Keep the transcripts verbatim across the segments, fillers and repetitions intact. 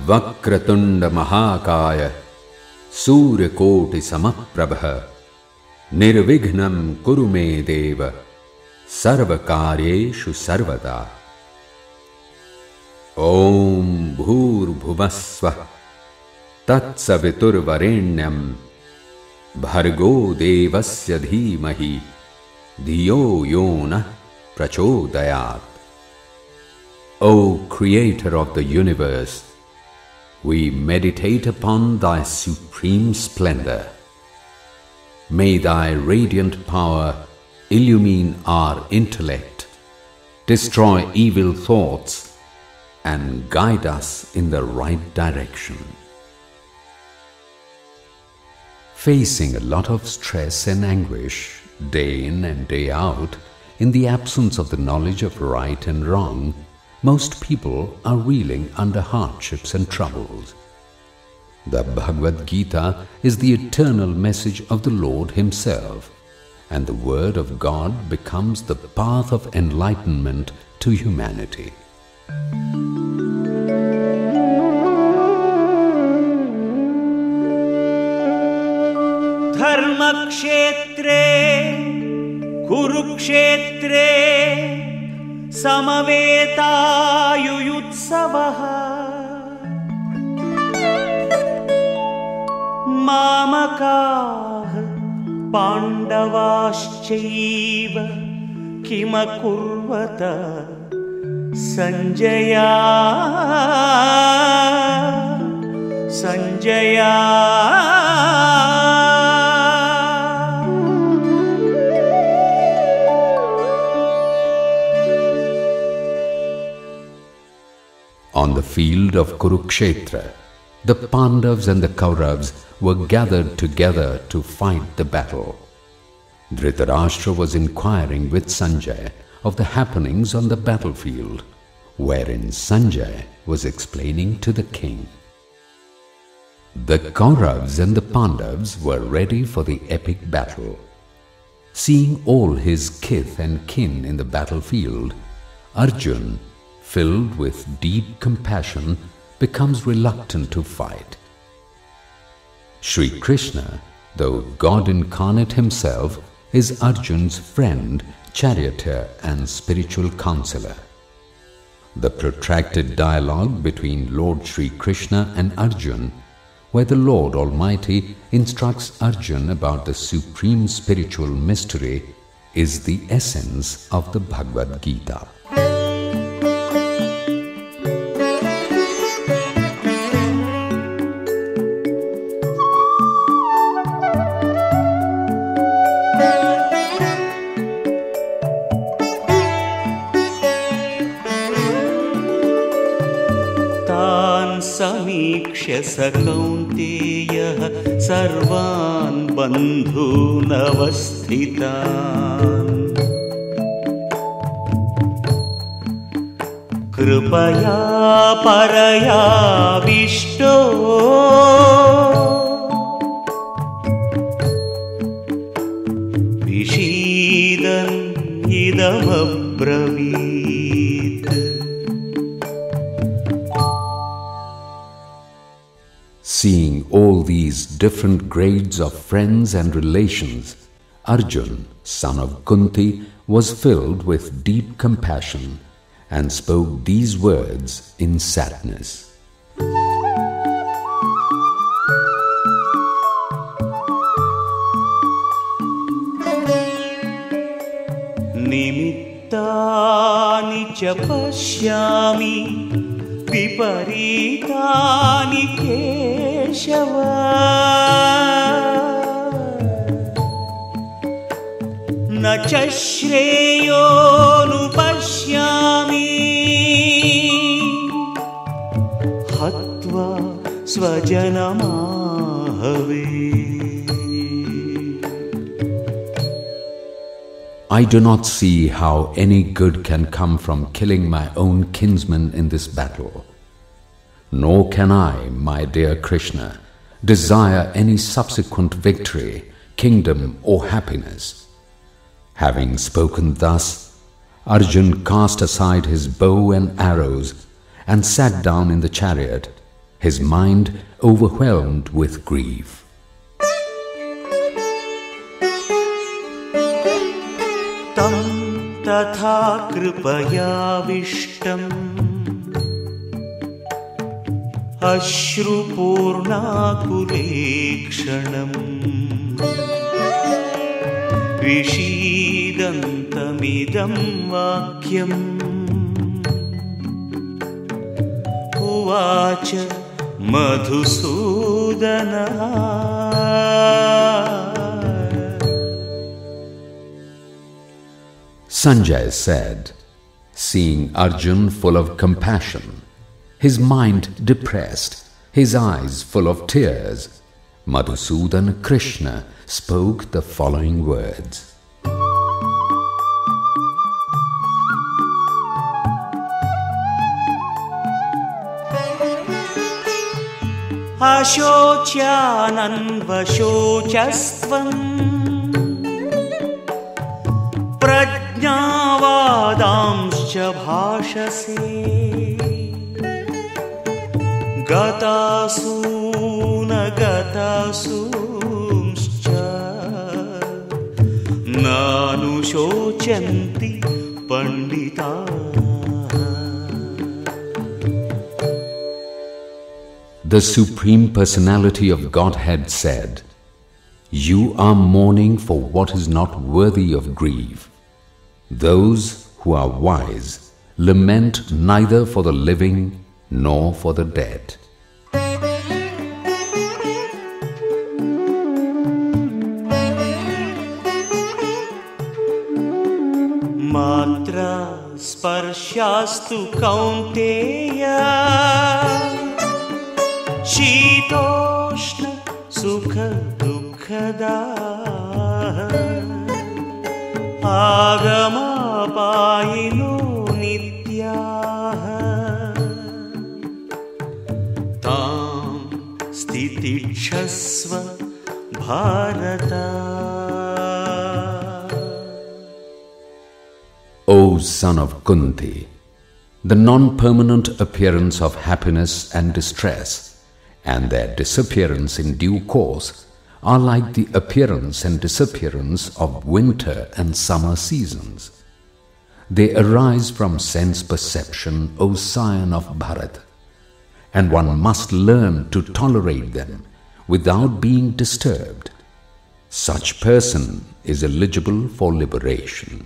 वक्रतुंड महाकाय सूर्यकोटि समप्रभ निर्विघ्नं कुरु मे देव सर्वकार्येषु सर्वदा। ओम भूर्भुवस्वः तत्सवितुर्वरेण्यं भर्गो देवस्य धीमहि धियो यो नः प्रचोदयात्। O Creator of the universe, we meditate upon Thy supreme splendor. May Thy radiant power illumine our intellect, destroy evil thoughts, and guide us in the right direction. Facing a lot of stress and anguish, day in and day out, in the absence of the knowledge of right and wrong, most people are reeling under hardships and troubles. The Bhagavad Gita is the eternal message of the Lord Himself, and the Word of God becomes the path of enlightenment to humanity. Dharmakshetre Kurukshetre Samaveta-yuyutsavaha Mamakaha Pandavashchaiva Kimakurvata Sanjaya Sanjaya On the field of Kurukshetra, the Pandavas and the Kauravas were gathered together to fight the battle. Dhritarashtra was inquiring with Sanjay of the happenings on the battlefield, wherein Sanjay was explaining to the king. The Kauravas and the Pandavas were ready for the epic battle. Seeing all his kith and kin in the battlefield, Arjun, filled with deep compassion, becomes reluctant to fight. Sri Krishna, though God incarnate Himself, is Arjun's friend, charioteer and spiritual counselor. The protracted dialogue between Lord Sri Krishna and Arjun, where the Lord Almighty instructs Arjun about the supreme spiritual mystery, is the essence of the Bhagavad Gita. समीक्ष्य स कौन्तेयः सर्वान् बन्धूनवस्थितान् कृपया परयाविष्टो विषीदन् इदमब्रवीत्। Seeing all these different grades of friends and relations, Arjun, son of Kunti, was filled with deep compassion and spoke these words in sadness. Nimittani cha pashyami विपरीतानि Keshava न च श्रेयोनुपश्यामि हत्वा स्वजनमाहवे। I do not see how any good can come from killing my own kinsmen in this battle. Nor can I, my dear Krishna, desire any subsequent victory, kingdom or happiness. Having spoken thus, Arjun cast aside his bow and arrows and sat down in the chariot, his mind overwhelmed with grief. Tam tatha kripayavishtam Ashrupurnakulekshanam Vishidantamidam vakyam Uvacha Madhusudana. Sanjay said, seeing Arjun full of compassion, his mind depressed, his eyes full of tears, Madhusudan Krishna spoke the following words. Ashocyananvashocastvam Prajnavadamscha bhashase Gatasuna gatasumscha Nanushocanti pandita. The Supreme Personality of Godhead said, "You are mourning for what is not worthy of grief. Those who are wise lament neither for the living nor for the dead." Matra sparshastu kaunteya Shitoshna sukha dukkada Agama payino nityaha Tam stititshasva bharata. O son of Kunti, the non-permanent appearance of happiness and distress and their disappearance in due course are like the appearance and disappearance of winter and summer seasons. They arise from sense perception, O scion of Bharat, and one must learn to tolerate them without being disturbed. Such person is eligible for liberation.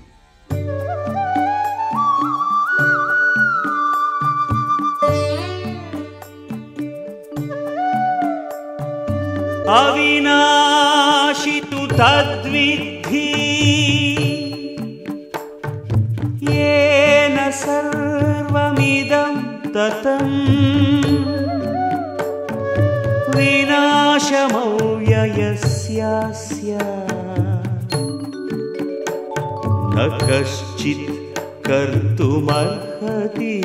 Avinashi tu tadvidhi Yena sarvamidam tatam Vinashamauyayasyasya Na kaschit kartumarhati.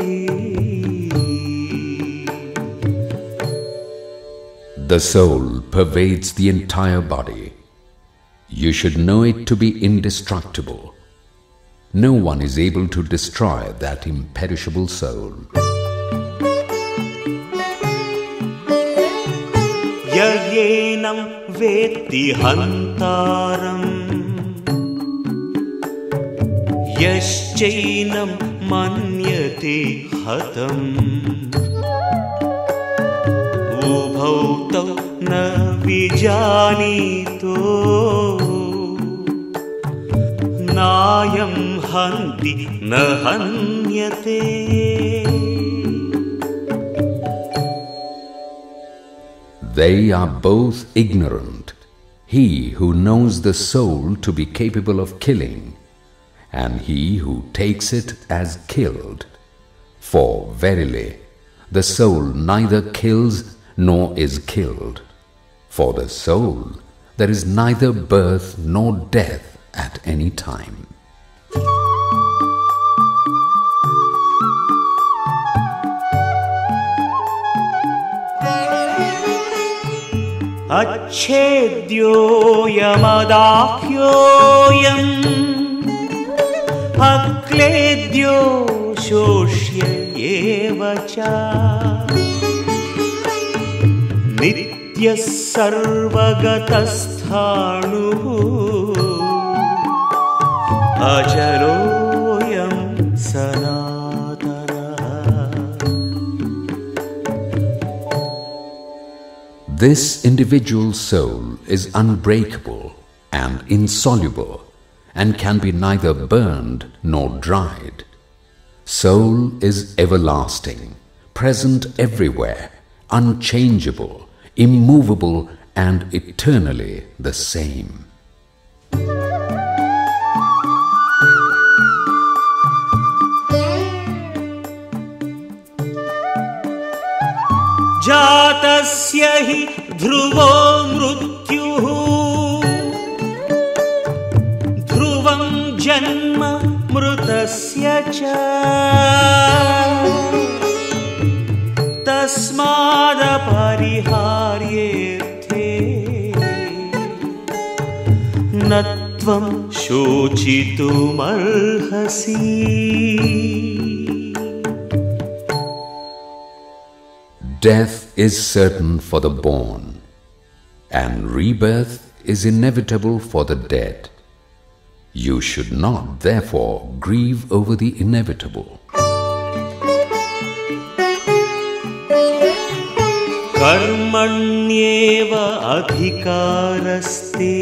The soul pervades the entire body. You should know it to be indestructible. No one is able to destroy that imperishable soul. Yayenam veti hantaram Yaschainam manyate hatam Ubhautau na vijanito Nayam hanti na hanyate. They are both ignorant, he who knows the soul to be capable of killing, and he who takes it as killed. For verily, the soul neither kills nor is killed. For the soul, there is neither birth nor death at any time. Achedyo yamadahyoyam Akledyo shoshya evacha यः सर्वगतस्थाणुः अचलोऽयं सनातनः. This individual soul is unbreakable and insoluble and can be neither burned nor dried. Soul is everlasting, present everywhere, unchangeable, immovable and eternally the same. जातस्य हि ध्रुवो मृत्युः ध्रुवं जन्म मृतस्य च तस्मादपरिहार्येऽर्थे न त्वं शोचितुमर्हसि. Death is certain for the born, and rebirth is inevitable for the dead. You should not, therefore, grieve over the inevitable. कर्मण्येव अधिकारस्ते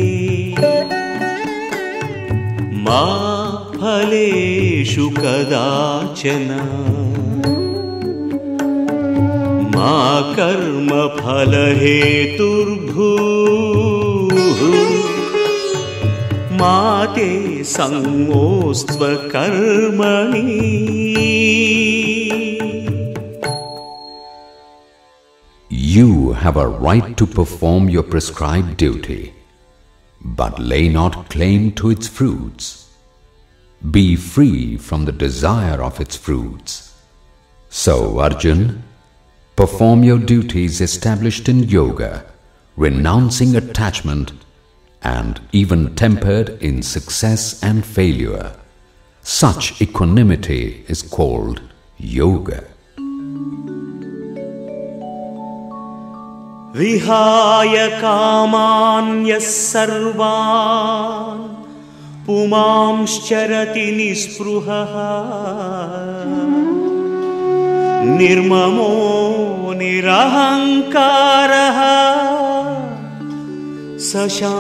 मा फलेषु कदाचन मा कर्मफलहेतुर्भूः मा ते संगोऽस्त्वकर्मणि. You have a right to perform your prescribed duty, but lay not claim to its fruits. Be free from the desire of its fruits. So, Arjun, perform your duties established in yoga, renouncing attachment and even tempered in success and failure. Such equanimity is called yoga. विहाय कामान्यः सर्वान् पुमांश्चरति निःस्पृहः निर्ममो निरहङ्कारः स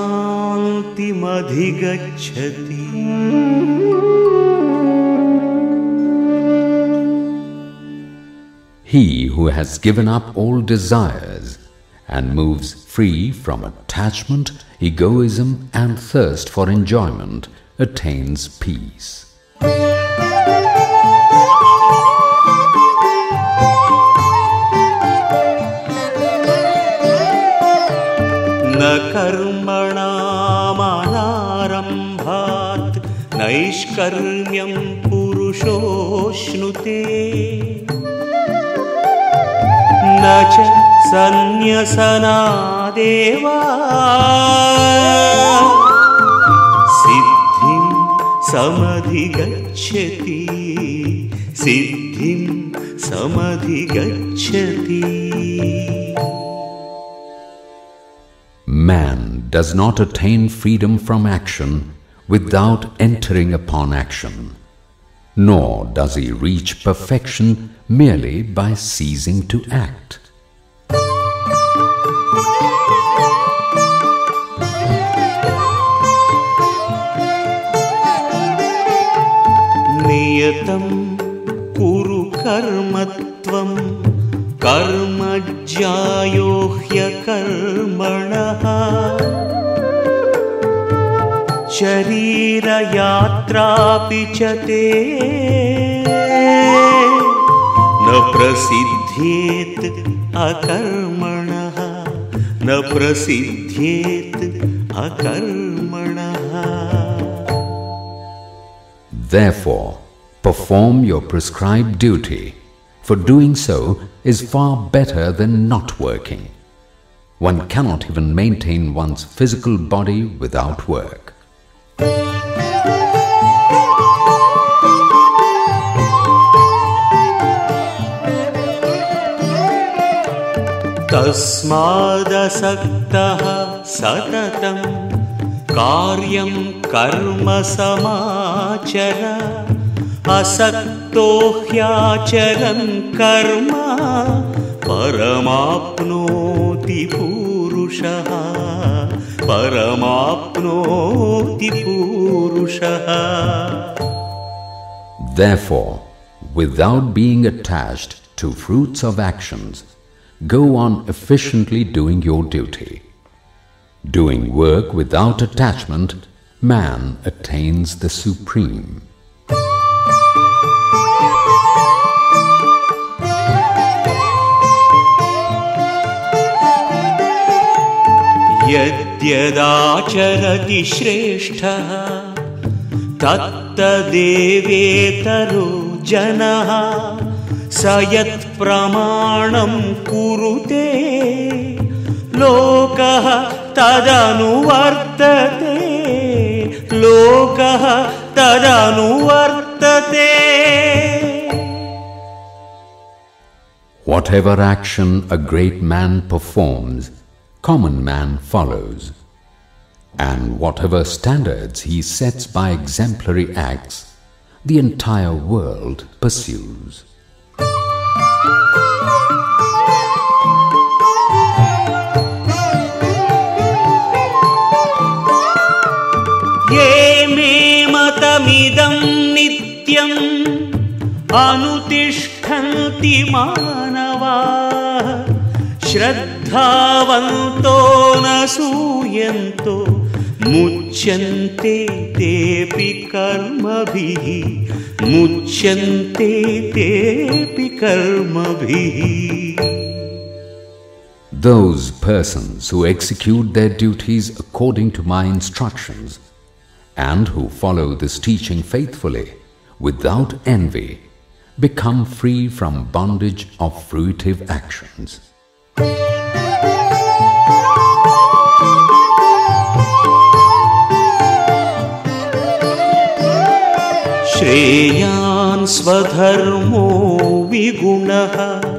शान्तिमधिगच्छति. He who has given up all desires and moves free from attachment, egoism and thirst for enjoyment attains peace. न कर्मणामनारम्भात् नैष्कर्म्यं पुरुषोऽश्नुते न च सन्न्यसनादेव सिद्धिं समधिगच्छति सिद्धिं समधिगच्छति. Man does not attain freedom from action without entering upon action, nor does he reach perfection merely by ceasing to act. नियतं कुरु कर्मत्वं कर्मज्यायो ह्यकर्मणः शरीरयात्रापि च ते न प्रसिद्ध्येत् अकर्मणः न प्रसिद्ध्येत् अकर्मणः. Therefore, perform your prescribed duty, for doing so is far better than not working. One cannot even maintain one's physical body without work. तस्मादसक्तः सततं कार्यं कर्म समाचर असक्तो ह्याचरन् कर्म परमाप्नोति पूरुषः परमाप्नोति पूरुषः. Therefore, without being attached to fruits of actions, go on efficiently doing your duty. Doing work without attachment, man attains the supreme. यद्यदाचरति श्रेष्ठः तत्तदेवेतरो जनः स यत्प्रमाणं कुरुते लोकः तदनुवर्तते लोकः तदनुवर्तते. Whatever action a great man performs, common man follows, and whatever standards he sets by exemplary acts, the entire world pursues. ये मे मतमिदं नित्यम् अनुतिष्ठन्ति मानवाः श्रद्धावन्तो न सूयन्तो मुच्यन्ते तेऽपि कर्मभिः मुच्यन्ते तेऽपि कर्मभिः. Those persons who execute their duties according to my instructions and who follow this teaching faithfully without envy become free from bondage of fruitive actions. श्रेयान् स्वधर्मो विगुणः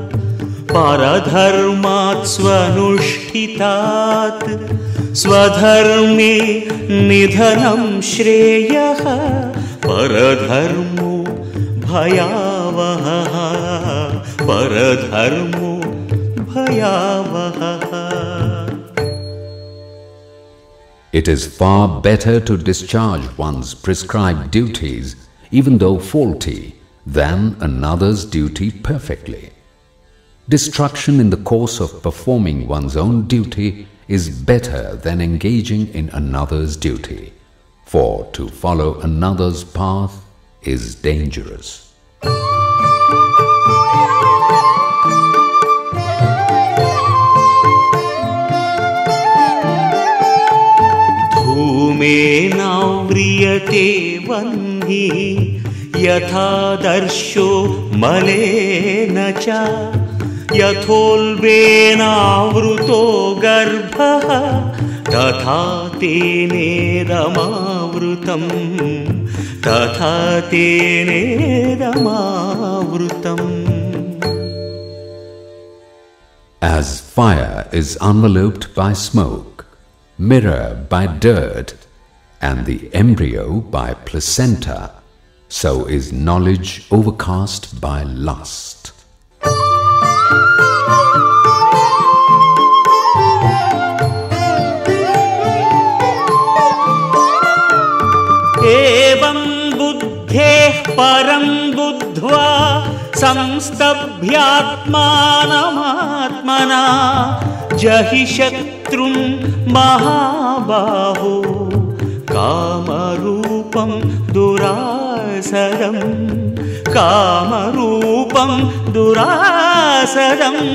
परधर्मात् स्वनुष्ठितात् स्वधर्मे निधनं श्रेयः परधर्मो भयावहः परधर्मो भयावहः. It is far better to discharge one's prescribed duties, even though faulty, than another's duty perfectly. Destruction in the course of performing one's own duty is better than engaging in another's duty, for to follow another's path is dangerous. धूमेनाव्रियते वह्निः यथादर्शो मलेन च यथोल्बेनावृतो गर्भः तथा तेनेदमावृतं तथा तेनेदमावृतम्. As fire is enveloped by smoke, mirror by dirt, and the embryo by placenta, so is knowledge overcast by lust. एवं बुद्धेः परं बुद्ध्वा संस्तभ्यात्मानमात्मना जहि शत्रुं महाबाहो कामरूपं दुरासदं कामरूपं दुरासदम्.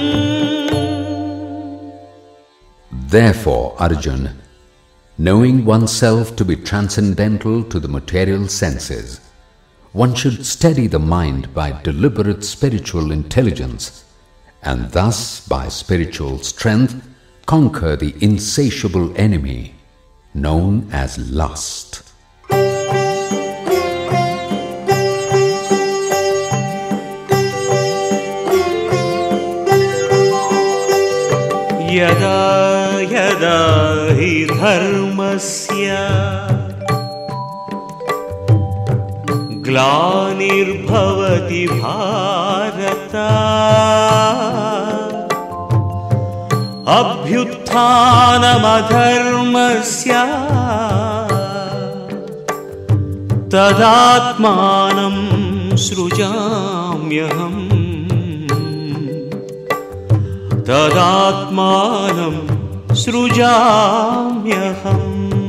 Therefore, Arjun, knowing oneself to be transcendental to the material senses, one should steady the mind by deliberate spiritual intelligence, and thus by spiritual strength conquer the insatiable enemy known as lust. यदा यदा हि धर्मस्य ग्लानिर्भवति भारत अभ्युत्थानमधर्मस्य तदात्मानं सृजाम्यहम् तदात्मानं सृजाम्यहम्.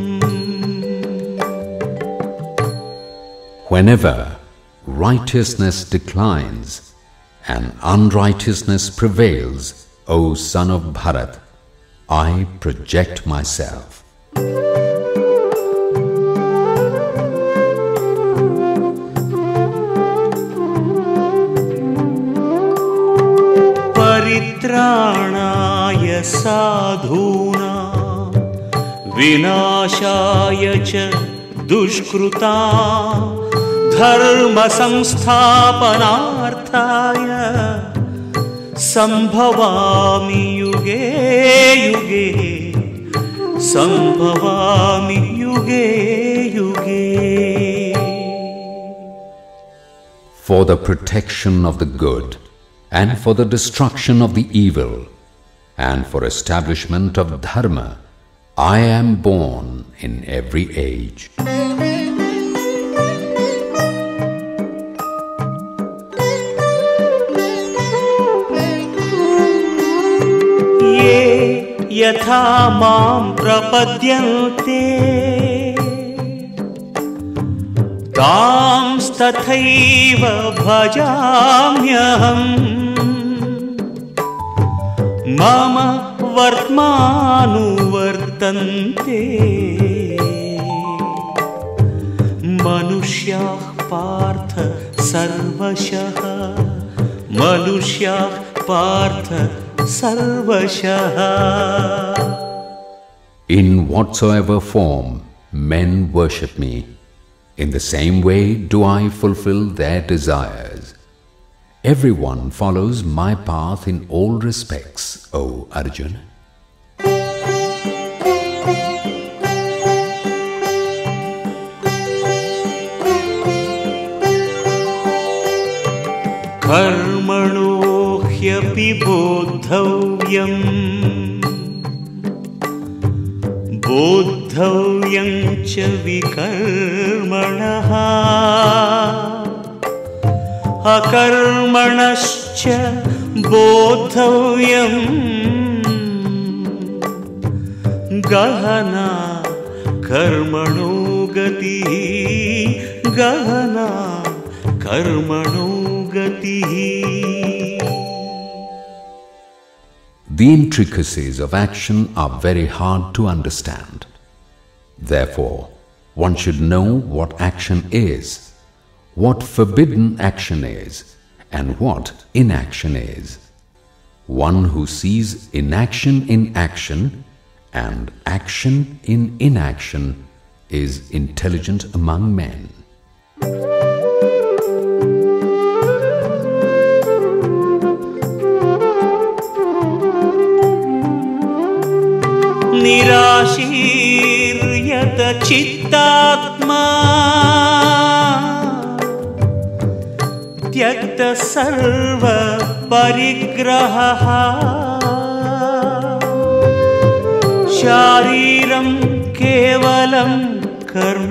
Whenever righteousness declines and unrighteousness prevails, O son of Bharat, I project myself. परित्राणाय साधूनां विनाशाय च दुष्कृतां धर्म संस्थापनार्थाय संभवामि युगे युगे संभवामि युगे युगे. For the protection of the good and for the destruction of the evil and for establishment of dharma, I am born in every age. यथा मां प्रपद्यन्ते तांस्तथैव भजाम्यहम्. मम वर्त्मानुवर्तन्ते मनुष्याः पार्थ सर्वशः मनुष्याः पार्थ सर्वशः. In whatsoever form men worship me, in the same way do I fulfill their desires. Everyone follows my path in all respects, O Arjuna. कर्मणो ह्यपि बोद्धव्यम् बोद्धव्यं च विकर्मणः अकर्मणश्च बोद्धव्यम् गहना कर्मणो गतिः गहना कर्मणो गतिः. The intricacies of action are very hard to understand. Therefore, one should know what action is, what forbidden action is, and what inaction is. One who sees inaction in action and action in inaction is intelligent among men. निराशीर्यत चित्तात्मा त्यक्त सर्व परिग्रहः शारीरं केवलं कर्म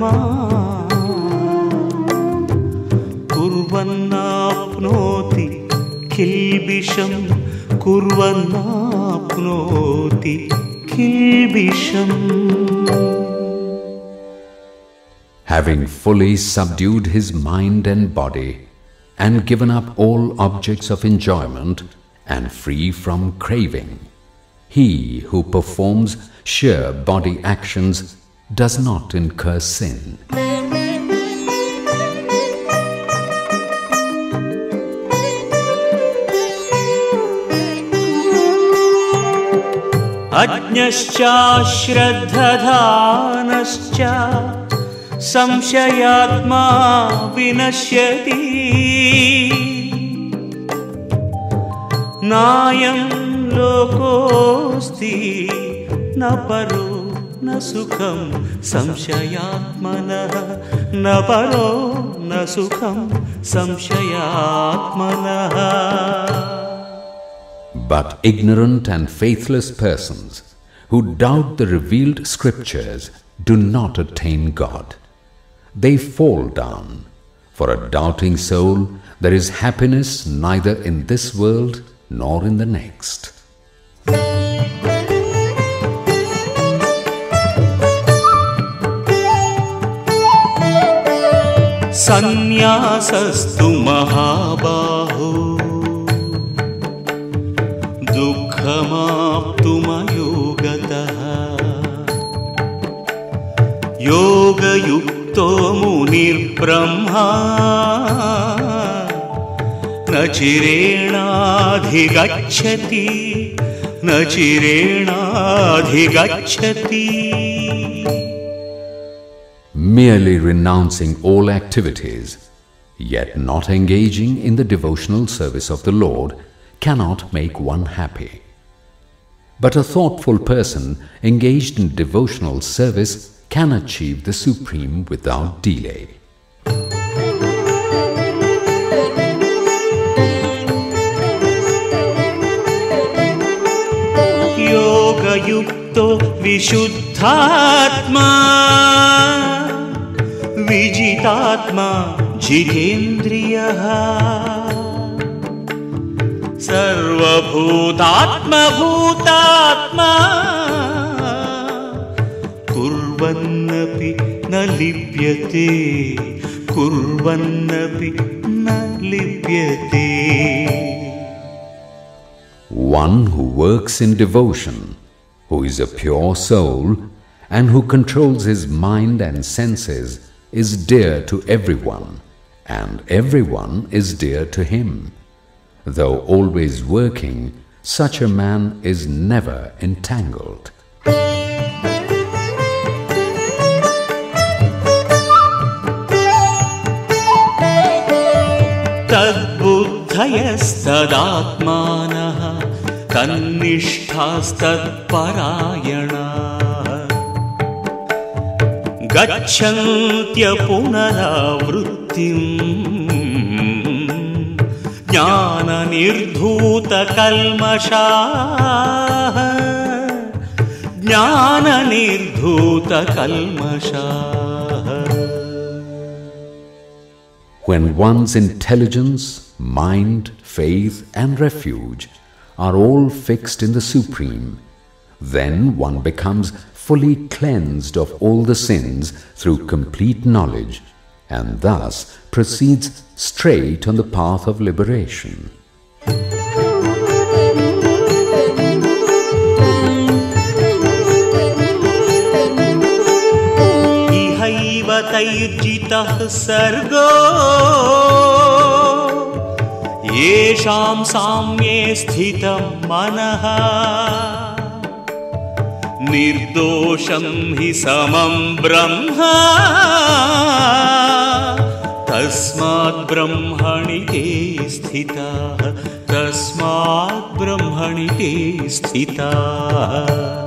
कुर्वन्नाप्नोति किल्बिषं कुर्वन्नाप्नोति किल्बिषम्. Having fully subdued his mind and body and given up all objects of enjoyment and free from craving, he who performs sheer body actions does not incur sin. अज्ञश्चाश्रद्धधानश्च संशयात्मा विनश्यति नायं लोकोऽस्ति न परो न सुखं संशयात्मनः न परो न सुखं संशयात्मनः. But ignorant and faithless persons who doubt the revealed scriptures do not attain God. They fall down. For a doubting soul, there is happiness neither in this world nor in the next. Sannyasastu mahabaho dukkhamaptumayogataha yogayukto munir brahma na chirenadhigacchati na chirenadhigacchati. Merely renouncing all activities, yet not engaging in the devotional service of the Lord, cannot make one happy. But a thoughtful person engaged in devotional service can achieve the Supreme without delay. Yoga yukto vishuddhatma vijitatma jitendriyaha sarvabhutatma bhutatma kurvannapi na lipyate kurvannapi na lipyate. One who works in devotion, who is a pure soul, and who controls his mind and senses is dear to everyone, and everyone is dear to him. Though always working, such a man is never entangled. Tadbuddhayastadaatmanah tannishthastadparayanaah gacchantya punaravrittim jnana nirdhuta kalmashaah jnana nirdhuta kalmashaah. When one's intelligence, mind, faith and refuge are all fixed in the Supreme, then one becomes fully cleansed of all the sins through complete knowledge, and thus proceeds straight on the path of liberation. Ihaiva tairjitah sargo yesham samye sthitam manaha nirdosham hi samam brahma tasmat brahmani te sthitah tasmat brahmani te sthitah.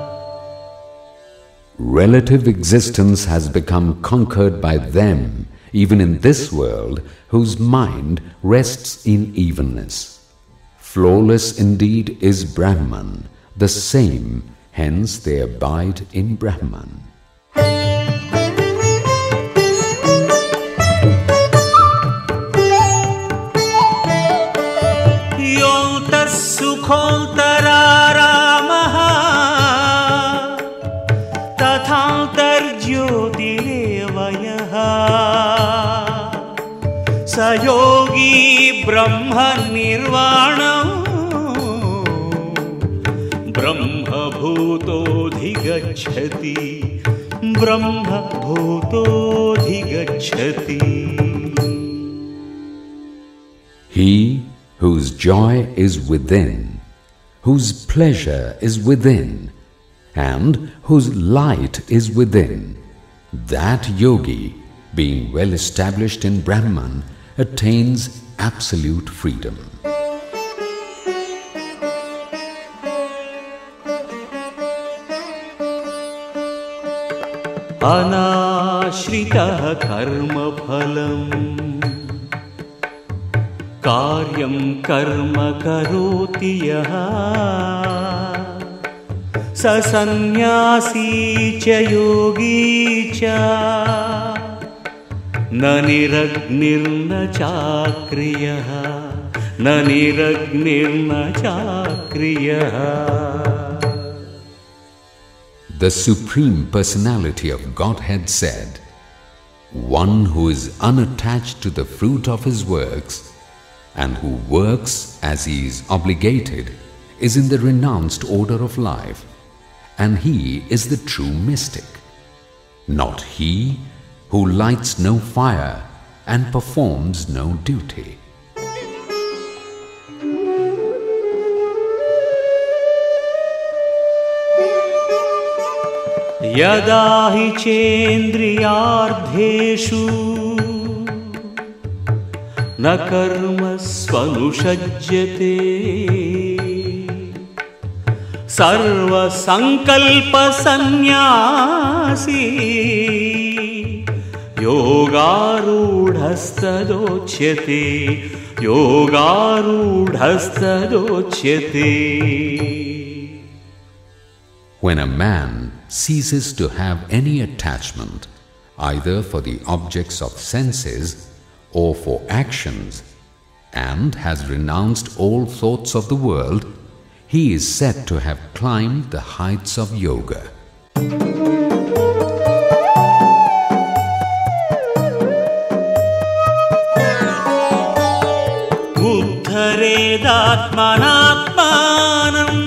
Relative existence has become conquered by them even in this world whose mind rests in evenness. Flawless indeed is Brahman, the same, hence they abide in Brahman. Yontas sukholtararamaha tathantar jyotirevayah sayogi brahma nirvanam brahma bhutodhigacchati brahma bhutodhigacchati. He whose joy is within, whose pleasure is within, and whose light is within, that yogi, being well established in Brahman, attains absolute freedom. अनाश्रितः कर्मफलम् कार्यं कर्म करोति यः स सन्न्यासी च योगी च न निरग्निर्न चाक्रियः न निरग्निर्न चाक्रियः. The Supreme Personality of Godhead said, "One who is unattached to the fruit of his works and who works as he is obligated is in the renounced order of life, and he is the true mystic, not he who lights no fire and performs no duty." यदा हि चेन्द्रियार्थेषु न कर्मस्वनुषज्यते सर्वसंकल्पसन्न्यासी योगारूढस्तदोच्यते योगारूढस्तदोच्यते. When a man ceases to have any attachment either for the objects of senses or for actions and has renounced all thoughts of the world, he is said to have climbed the heights of yoga. उद्धरेदात्मनात्मानं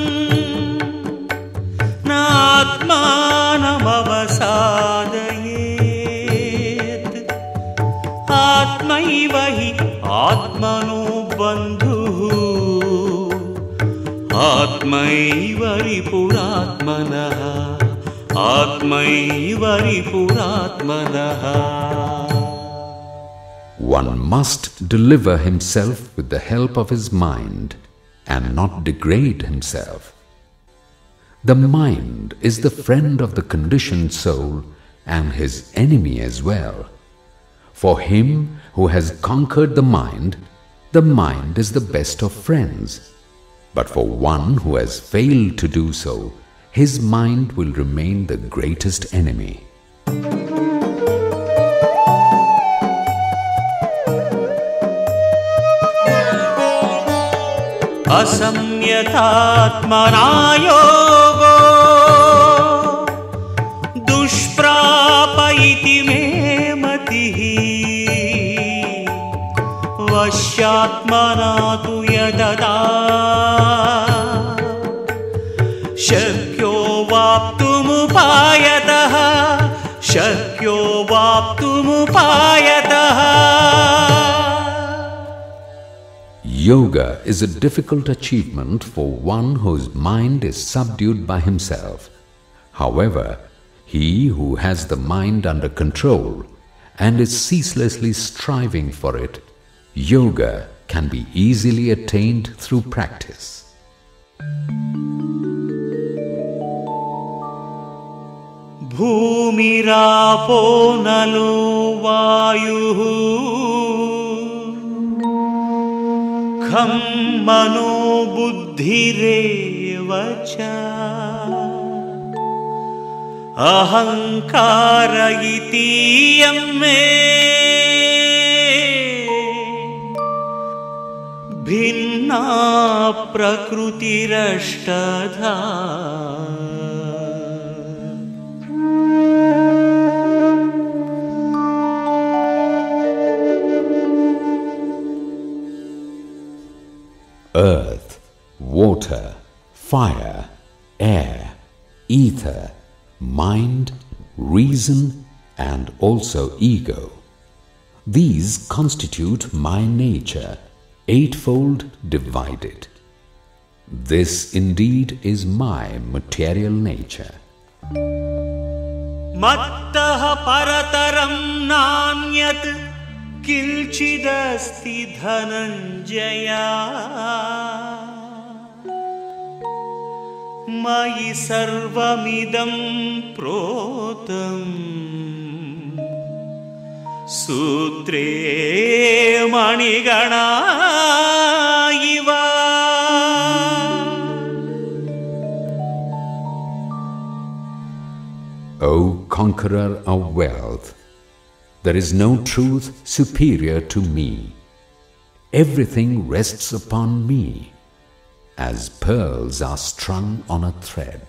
नात्मानमवसादयेत् आत्मैव हि आत्मनो बन्धुः आत्मैव रिपुरात्मनः आत्मैव रिपुरात्मनः. One must deliver himself with the help of his mind and not degrade himself. The mind is the friend of the conditioned soul and his enemy as well. For him who has conquered the mind, the mind is the best of friends. But for one who has failed to do so, his mind will remain the greatest enemy. असंयतात्मना योगो दुष्प्राप इति मे मतिः वश्यात्मना तु यददा शक्यो वाप्तुमुपायतः शक्यो वाप्तुमुपायतः. Yoga is a difficult achievement for one whose mind is subdued by himself. However, he who has the mind under control and is ceaselessly striving for it, yoga can be easily attained through practice. भूमिरापो नलो वायुः खं मनो बुद्धिरेव च अहंकार इतीयं मे भिन्ना प्रकृतिरष्टधा. Earth, water, fire, air, ether, mind, reason, and also ego. These constitute my nature, eightfold divided. This indeed is my material nature. मत्तः परतरं नान्यत् किल्चिदस्ति धनञ्जय मयि सर्वमिदं प्रोतम् सूत्रे मणिगणा इव। O conqueror of wealth, there is no truth superior to me. Everything rests upon me, as pearls are strung on a thread.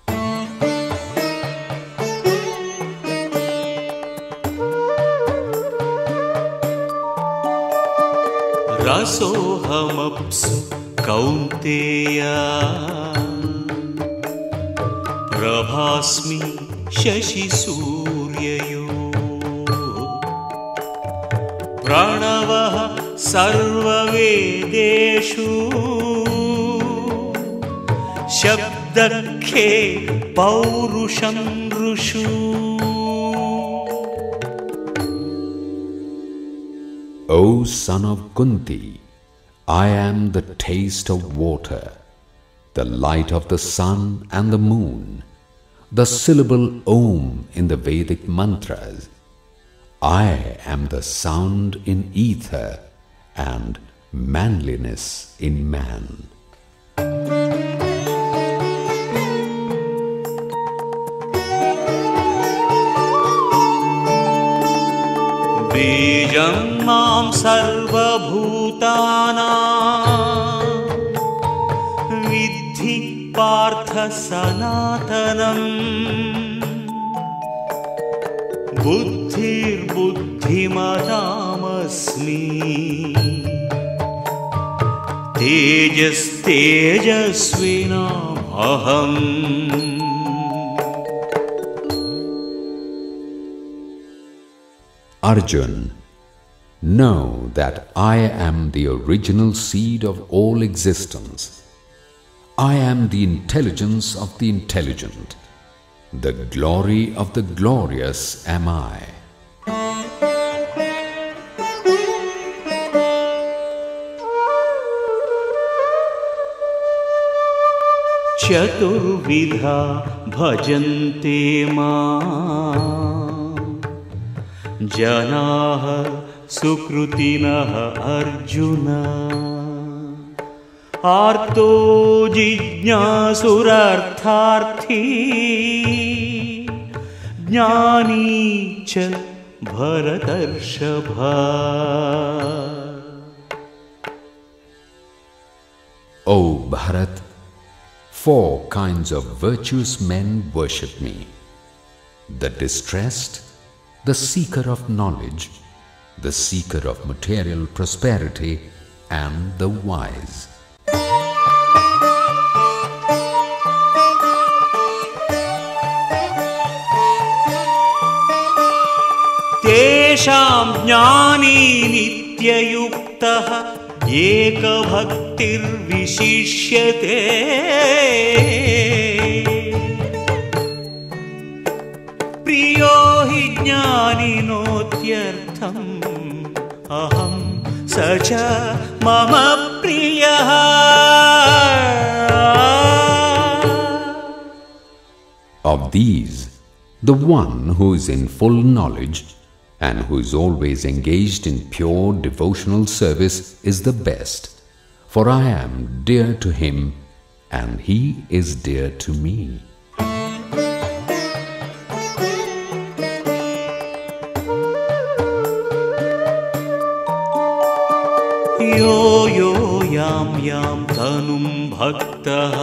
रसोऽहमप्सु Kaunteya प्रभास्मि शशिसूर्ययो प्रणवः सर्ववेदेषु शब्दखे पौरुषं ऋषु। O son of Kunti, I am the taste of water, the light of the sun and the moon, the syllable Om in the Vedic mantras. I am the sound in ether and manliness in man. बीजं मां सर्वभूतानां विद्धि पार्थ सनातनम् बुद्धिर्बुद्धिमतामस्मि तेजस्तेजस्विनामहम्। Arjun, know that I am the original seed of all existence. I am the intelligence of the intelligent. The glory of the glorious am I. चतुर्विधा भजन्ते मां जनाः सुकृतिनः अर्जुन आर्तो जिज्ञासुरर्थार्थी ज्ञानी च भरतर्षभ। O Bharat, four kinds of virtuous men worship me: the distressed, the seeker of knowledge, the seeker of material prosperity, and the wise. तेषां ज्ञानी नित्ययुक्तः एकभक्तिर्विशिष्यते प्रियो हि ज्ञानिनोत्यर्थम् अहं स च मम प्रियः। Of these, the one who is in full knowledge and who is always engaged in pure devotional service is the best, for I am dear to him and he is dear to me. यो यो यां यां तनुं भक्तः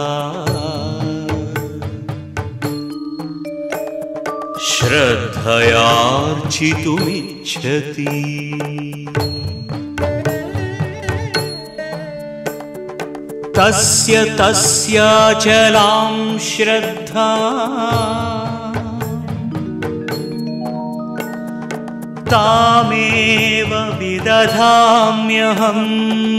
श्रद्धयार्चितुमिच्छति तस्य तस्याचलां श्रद्धा तामेव विदधाम्यहम्।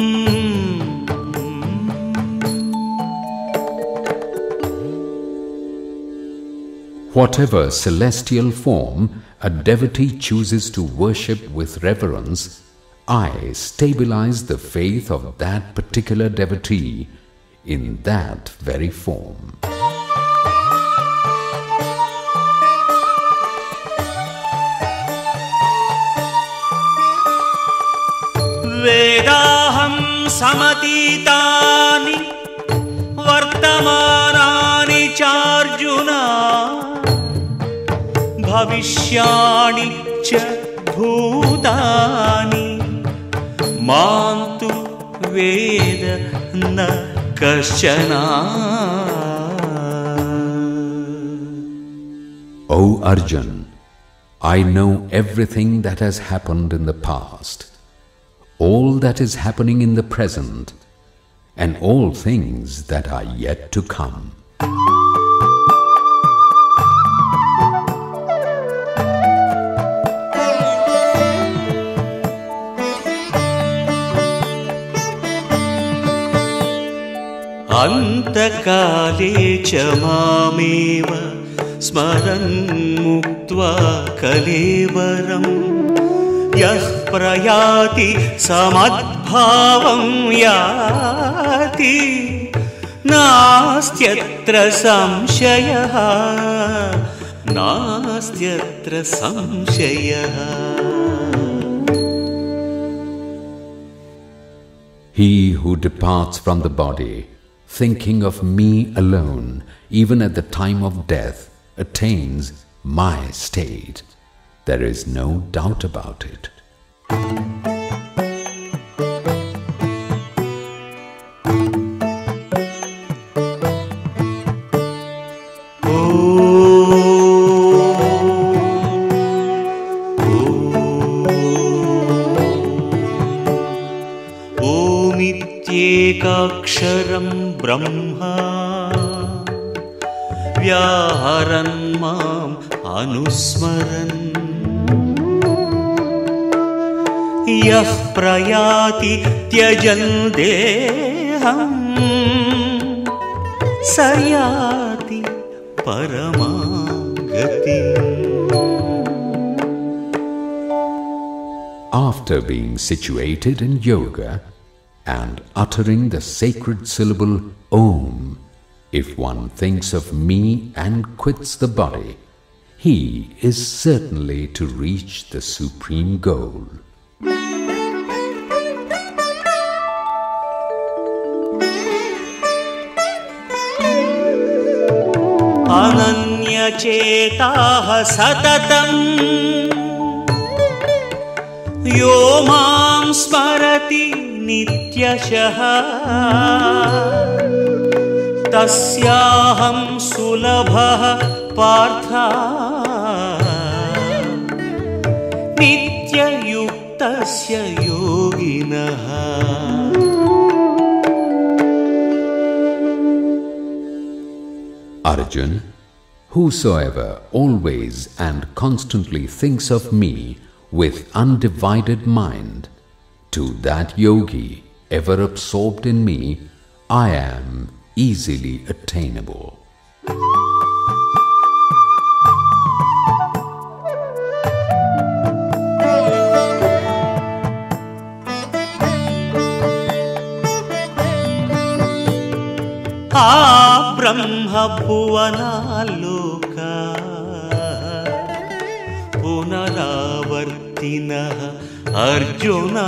Whatever celestial form a devotee chooses to worship with reverence, I stabilize the faith of that particular devotee in that very form. वेदाहं समतीतानि वर्तमानानि चार्जुन भविष्याणि च भूतानि मां तु वेद न कश्चन. O Arjun, I know everything that has happened in the past, all that is happening in the present, and all things that are yet to come. अंतकाले च मामेव स्मरन् मुक्त्वा कलेवरं यः प्रयाति समद्भावं याति नास्त्यत्र संशयः नास्त्यत्र संशयः. He who departs from the body, thinking of me alone, even at the time of death, attains my state. There is no doubt about it. ओमित्येकाक्षरं ब्रह्मा व्याहरन् माम् अनुस्मरन् यः प्रयाति त्यजन् देहं स याति परमां गतिम्. After being situated in yoga and uttering the sacred syllable Om, if one thinks of me and quits the body, he is certainly to reach the supreme goal. अनन्यचेताः सततं यो मां स्मरति नित्यशः तस्याहं सुलभः पार्थ नित्ययुक्तस्य योगिनः. Arjun, whosoever always and constantly thinks of me with undivided mind, to that yogi ever absorbed in me, I am easily attainable. आ ब्रह्म भुवनालोका पुनरावर्तिनः अर्जुना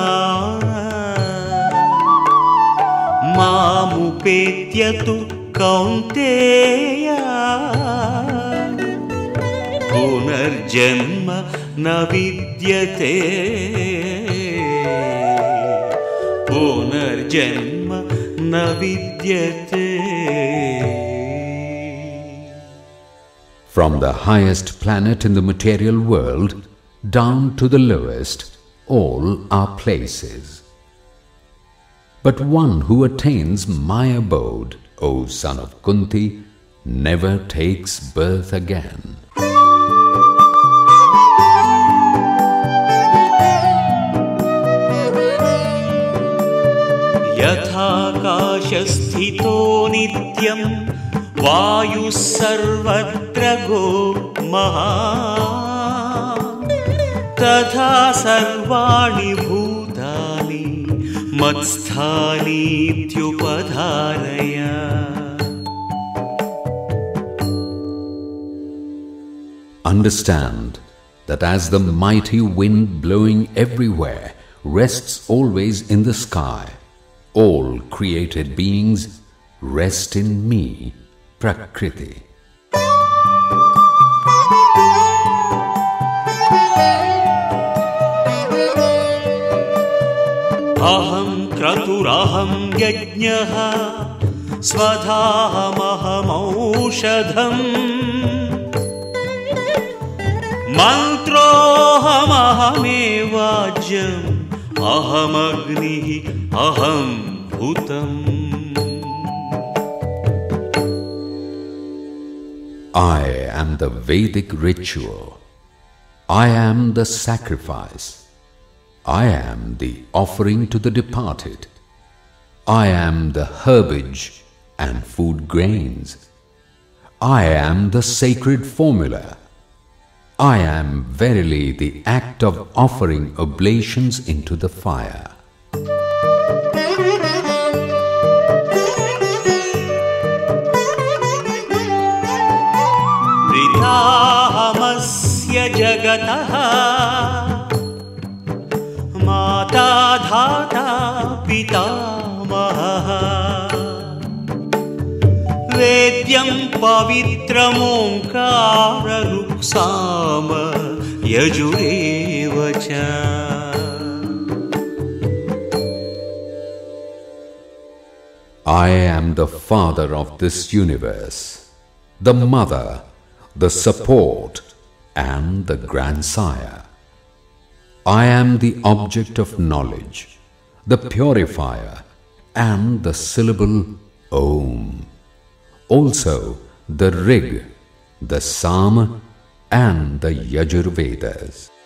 मामुपेत्य तु कौन्तेय पुनर्जन्म न विद्यते पुनर्जन्म न विद्यते. From the highest planet in the material world down to the lowest, all are places. But one who attains my abode, O son of Kunti, never takes birth again. यथाकाशस्थितो नित्यं वायुः सर्वत्र गो महान् तथा सर्वाणि भूतानि मत्स्थानीत्युपधारय. Understand that as the mighty wind blowing everywhere rests always in the sky. All created beings rest in me, Prakriti. Aham kraturaham yajnaha svadhamaham aushadham mantrohamaham aham agnihi aham bhutam. I am the Vedic ritual. I am the sacrifice. I am the offering to the departed. I am the herbage and food grains. I am the sacred formula. I am verily the act of offering oblations into the fire. Vridhamasya jagataha Mata dhata pitamaha Vedyam pavitram omkara ruksama yajurevacha. I am the father of this universe, the mother, the support, and the grandsire. I am the object of knowledge, the purifier, and the syllable Om. Also the Rig, the Sam, and the Yajurvedas.